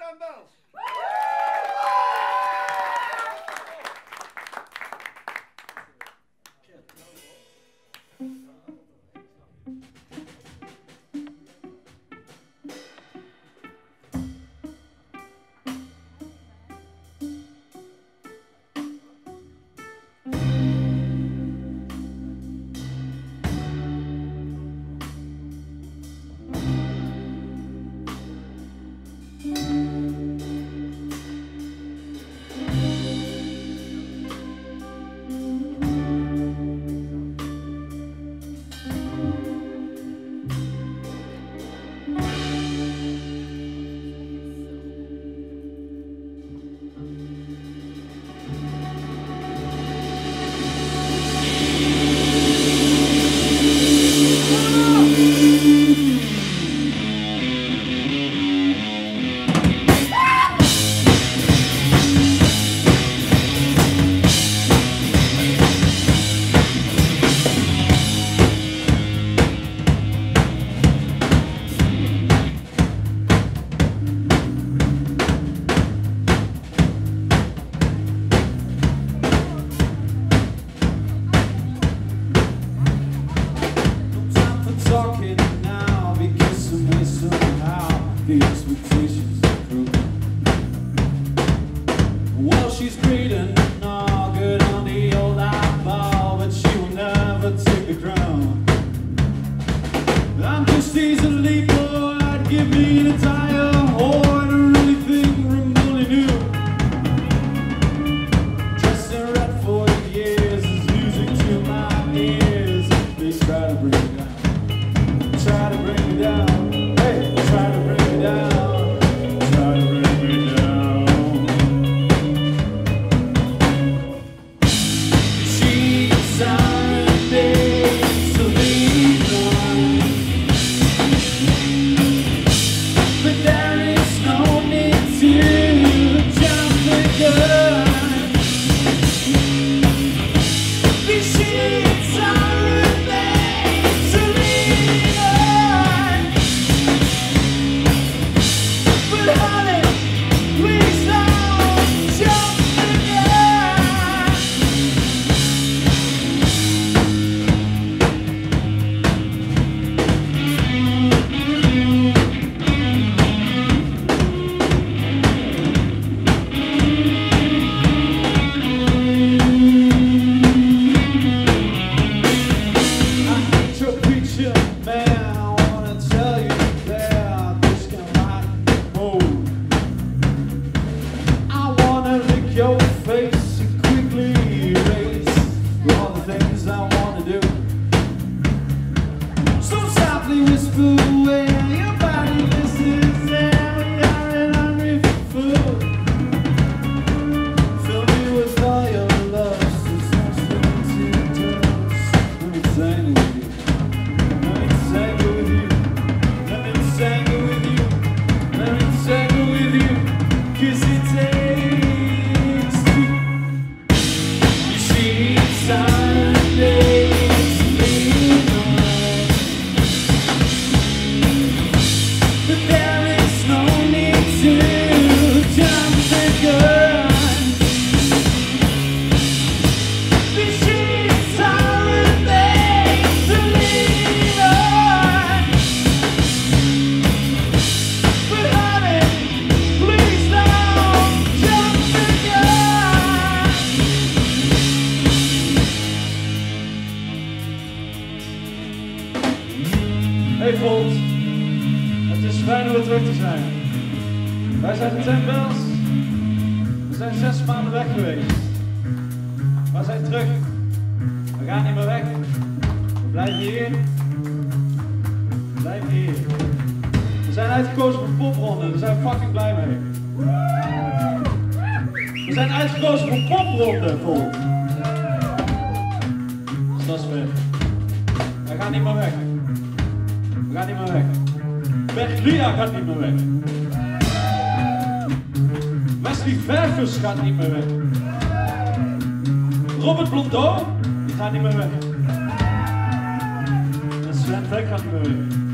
Sam Bells. The expectations improve. Well, she's great and all good on the old eyeball, but she will never take the crown. I'm just easily bored. Give me an entire horde of anything remotely new. Dressed in red for years is music to my ears. They try to bring it down. Try to bring it down. Hey, try to bring it down. Try to bring me down. She's on days to leave on, but there is no need to jump the gun. These sheets are made to leave on, but honey, please don't jump the gun. I hate your preacher, man. I wanna tell you that this can rock the mood. I wanna lick your face and quickly erase all the things I wanna do. So softly whisper where your body listens and you're an hungry for food. Fill me with all your love, there's no strings unturned. Let me tangle with you. Let me tangle with you. Let me tangle with you. Let me tangle with you. 'Cause it takes two. She's on days to leave on, but there is no need to jump the gun. These sheets are made to leave on, but honey, please don't jump the gun. Hey Volt, het is fijn om weer terug te zijn. Wij zijn de Sam Bells. We zijn 6 maanden weg geweest. We zijn terug. We gaan niet meer weg. We blijven hier. We blijven hier. We zijn uitgekozen voor popronde. Daar zijn we fucking blij mee. We zijn uitgekozen voor popronde, Volt. Dus dat is weer. Wij gaan niet meer weg. We gaan niet meer weg. Berglia gaat niet meer weg. Wesley Ververs gaat niet meer weg. Robert Blondeau, die gaat niet meer weg. En Sven Beck gaat niet meer weg.